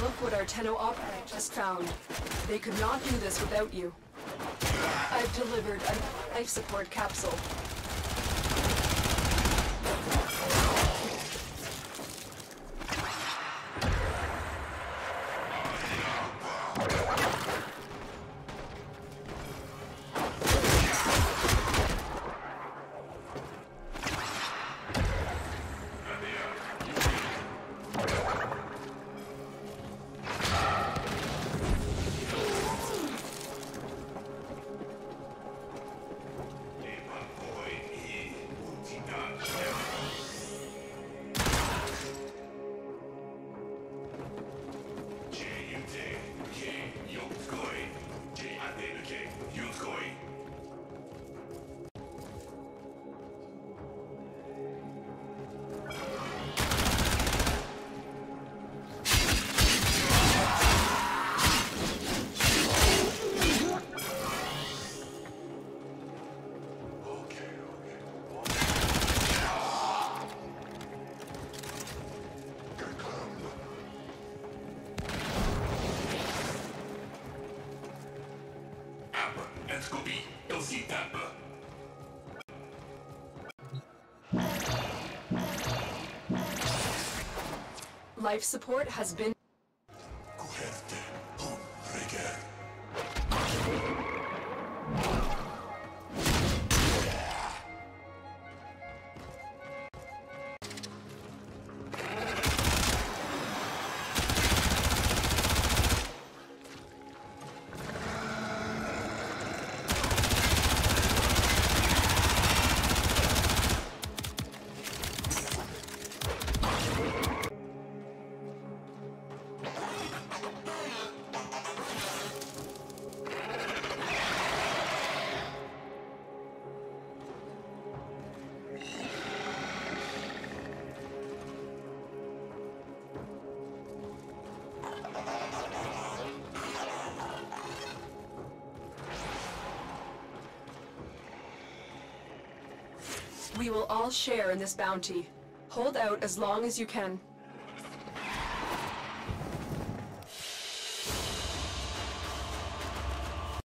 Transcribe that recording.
Look what our Tenno-Op just found. They could not do this without you. I've delivered a life support capsule. Life support has been... We will all share in this bounty. Hold out as long as you can.